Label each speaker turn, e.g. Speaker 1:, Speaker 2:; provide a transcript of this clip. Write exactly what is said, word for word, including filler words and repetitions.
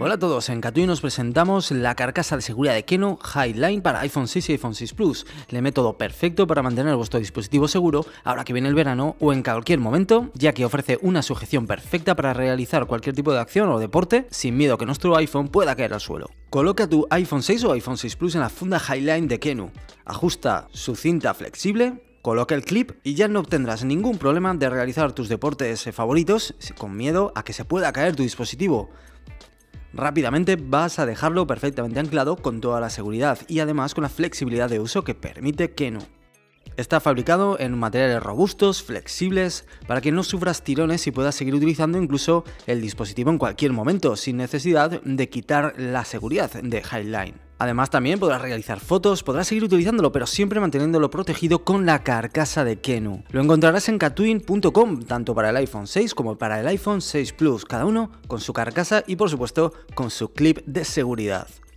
Speaker 1: Hola a todos, en Katui nos presentamos la carcasa de seguridad de Keno Highline para iPhone seis y iPhone seis Plus, el método perfecto para mantener vuestro dispositivo seguro ahora que viene el verano o en cualquier momento, ya que ofrece una sujeción perfecta para realizar cualquier tipo de acción o deporte sin miedo a que nuestro iPhone pueda caer al suelo. Coloca tu iPhone seis o iPhone seis Plus en la funda Highline de Keno, ajusta su cinta flexible, coloca el clip y ya no obtendrás ningún problema de realizar tus deportes favoritos con miedo a que se pueda caer tu dispositivo. Rápidamente vas a dejarlo perfectamente anclado con toda la seguridad y además con la flexibilidad de uso que permite Keno. Está fabricado en materiales robustos, flexibles, para que no sufras tirones y puedas seguir utilizando incluso el dispositivo en cualquier momento, sin necesidad de quitar la seguridad de Highline. Además también podrás realizar fotos, podrás seguir utilizándolo, pero siempre manteniéndolo protegido con la carcasa de Keno. Lo encontrarás en katui punto com, tanto para el iPhone seis como para el iPhone seis Plus, cada uno con su carcasa y por supuesto con su clip de seguridad.